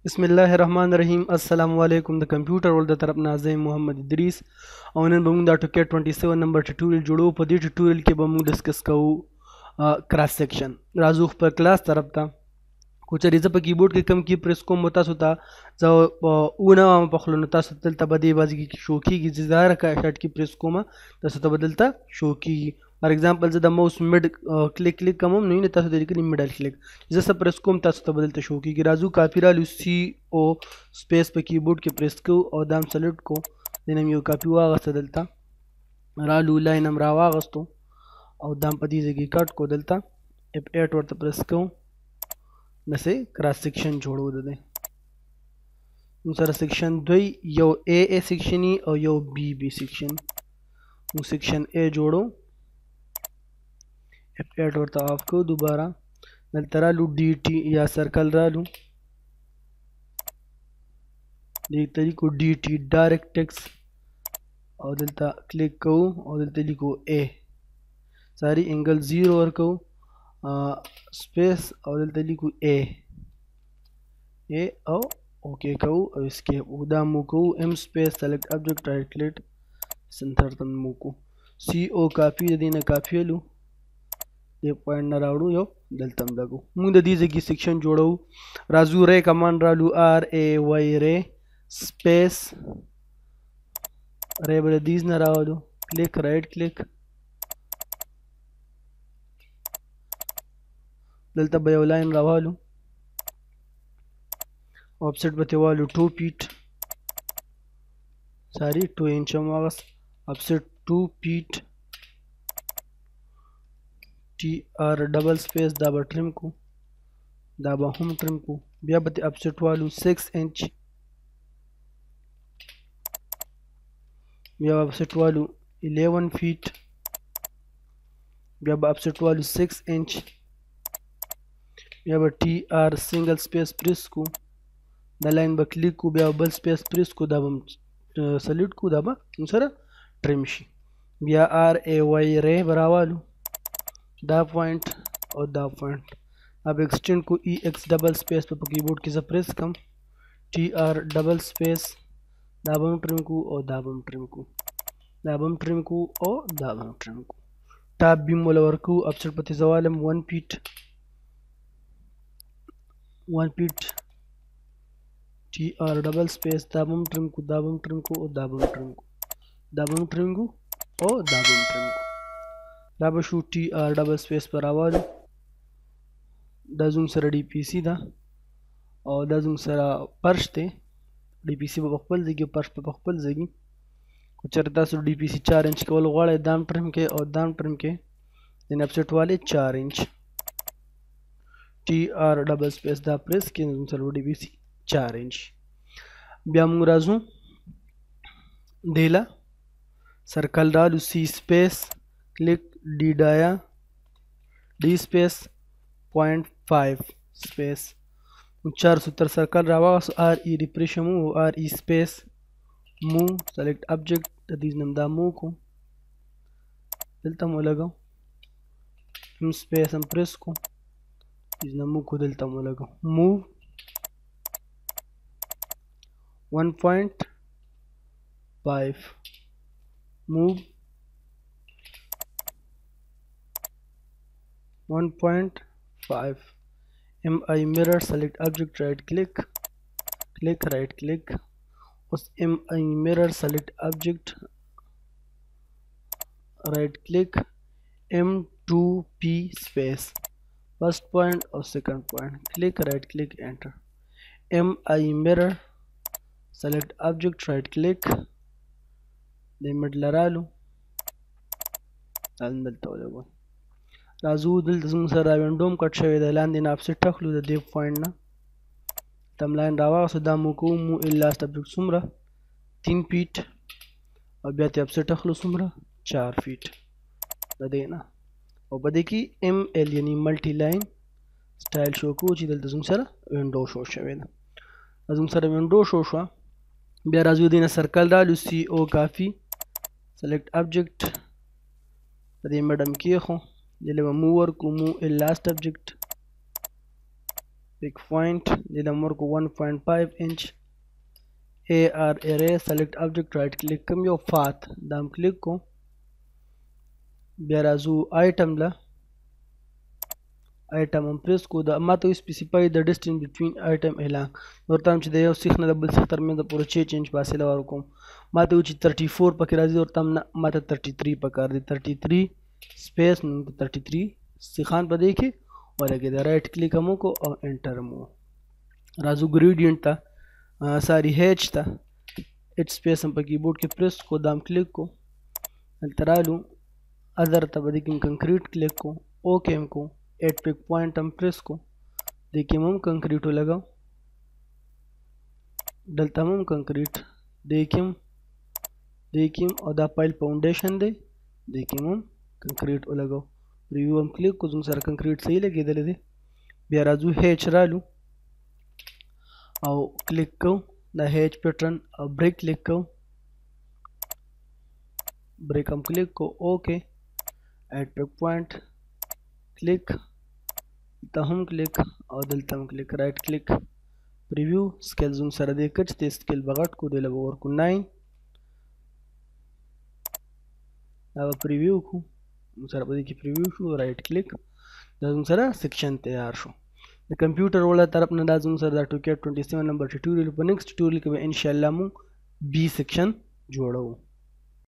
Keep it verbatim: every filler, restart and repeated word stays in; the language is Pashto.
बिस्मिल्लाहिर्रहमानिर्रहीम अस्सलाम वालेकुम د computer ورلد طرف ناظم محمد ادریس او نن به موږ د ټوکې سبعه نمبر ټیوټوریال جوړو. په دې ټیوټوریال کې به موږ ډسکس کوو کراس سیکشن. راځو خپل کلاس طرف ته. کو چې زه په کیبورډ کې کم کی پریس کوم تاسو ته زه اونه په خلونو تاسو دلته به دې بازي کې شو کیږي چې ظاهر کا شټ کې پریس کوم تاسو ته بدلته شو کیږي. فار ایگزامپل زه د ماوس میډ کلیک کلیک کوم نو نه تاسو د لیکلي میډل کلیک زه سره پریس کوم تاسو ته بدلته شو کیږي. راځو کافی رالو سی او سپیس په کیبورډ کې پریس کو او دام سلیکټ کو دنه یو کاپی واغسته دلته رالو لاین هم را واغستو او دام په دې ځای کټ کو دلته اف اټ ورته پریس کوم نسه کراس سیکشن جوړو ده نو سره سیکشن دوی یو اے اے سیکشن او یو بی بی سیکشن. نو سیکشن اے جوړو اف اټ ورته آف کو دوباره دلته رالو ډی ټی یا سرکل رالو دې طریقو ډی ټی ډایرکټ ټیکس او دلته کلیک کو او دلته لیکو اے ساری انګل زیرو ورکو سپیس او دلته لیکو اے اے او اوکے کو او اسکیپ او دا مو کو ام سپیس سلیکټ ابجیکټ رائٹ کلیک سنتر تم مو کو سی او کاپی د دینه کاپی لو دې پوینټ نه راوړو یو دلته هم لګو. موږ د دې ځکه سیکشن جوړو. راځو ری کمانډ رالو آر ای وای ری سپیس ری بل دیز نه راوړو کلیک رائٹ کلیک دلته به یو لاین راوالو آفسیټ به تیوالو ټو فیټ ساری ټو انچ ماغس آفسیټ ټو فیټ T R double space دا به ټریم کو دا به هم ټریم کو بیا به اپسیټ والو سکس انچ بیا به اپسیټ والو الیون فیټ بیا به اپسیټ والو سکس انچ بیا به T R سنگل سپیس پریس کو دا لاین به کلیک کو بیا بل سپیس پریس کو دا به سلیکټ کو دا به سره ټریم شي. بیا آر ای وای ری براوالو دا پوائنٹ اور دا پوائنٹ اب ایکسٹینڈ کو ای ایکس ڈبل سپیس پر کی بورڈ کی پریس کم ٹی آر ڈبل سپیس دا بم ٹرم کو اور دا بم ٹرم کو دا بم ٹرم کو اور دا بم ټرم کو ټاپ بیم ولور کو اپسټ پتی زوالم ون فیټ ون فیټ T R double space دا بم ټرم کو دا بم ټرم کو او دا بم ټرم کو دا بم ټرم کو او دا بم ټرم کو دا به شو T R ډبل سپیس پر راوالو دا زوم سره ډي پی سي دا او دا زوم سره پرش ته ډي پی سي په خپل ځای پرش په خپل ځای کو چر تاسو ډي پی سي چار انچ کول غواړئ دام ټرم کې او دام ټرم کې دین اپسیټ والے چار انچ T R ډبل سپیس دا پریس کې زوم سره ډي پی سي چار انچ. بیا موږ راځو دیلا سرکل رالو سی سپیس کلیک D dia D space point five space चार सूत्र circle रवा R E refresh मू R E space मू select object these नम दा मू को दिलता मो लगाओ हम स्पेस हम प्रेस को दीज नम मू को दिलता मो लगाओ move one point five move one point five M I mirror select object right click click right click उस M I mirror select object right click M two P space first point or second point click right click enter M I mirror select object right click the middle رالو دلته ولګو راځو دلته زموږ سره وینډوم کټ شوی دی لاندې نه اپسیټ ټکلو د دې پوینټ نه تم لاین راواغسو دا مو کوو مو لاست ابجیکټ څومره تین فیټ او بیا ته اپسیټ ټکلو څومره چار فیټ د دې نه او په دې کې ایم ایل یعنی ملټي لاین سټایل شو کوو چې دلته زموږ سره وینډو شو شوی ده زموږ سره وینډو شو شوه. بیا راځو دې نه سرکل رالو سی او کافي سلیکټ ابجیکټ په دې میډم کې خو دلته مو ورکو مو لاست ابجیکټ pick point دې د عمر کو one point five inch A R array select object right click کوم یو path دام کلیک کو بیا راځو item له item هم پریس کو دا ما ته specify the distance between item along ورته چې د یو سیخ نه د بل سیخ ترمنځ د پوره چھ انچ فاصله ورکوم ما ته چې thirty-four پکې راځي ورته نه ما ته thirty-three پکار دی thirty-three سپیس نو thirty-three سیخان په دې کې ولګي دا رائټ کلیک مو کو او انټر مو راځو ګریډینټ ته ساری هیچ ته هیچ سپیس هم په کیبورډ کې پریس کو دام کلیک کو ترالو اذر ته بده کې کنکریټ کلیک کو اوکے هم کو ایٹ پک پوائنٹ هم پریس کو دیکھیں هم کنکریټ لگاو دلته هم کنکریټ دیکھیں دیکھیں او دا پایل فاونډیشن دی دیکھیں هم کنکریټ لگاو ریویو هم کلیک کو زموږ سره کنکریټ صحیح لګیدل دی بیا راځو هیچ رالو او کلیک کو دا هیچ پیټرن او بریک کلیک کو بریک هم کلیک کو اوکے ایٹ پک پوائنٹ کلیک ته هم کلیک او دلته هم کلیک رائټ کلیک پریویو سکیل زوم سره دی کچ ته سکیل بغټ کو دی لګو ورکو nine دا پریویو کو سره په دې کې پریویو شو رائټ کلیک دا زوم سره سیکشن تیار شو د کمپیوټر ولا طرف نه دا زوم سره دا ټوکیټ twenty-seven نمبر ټیوټوریال په نیکسټ ټیوټوریال کې ان شاء الله مو بي سیکشن جوړو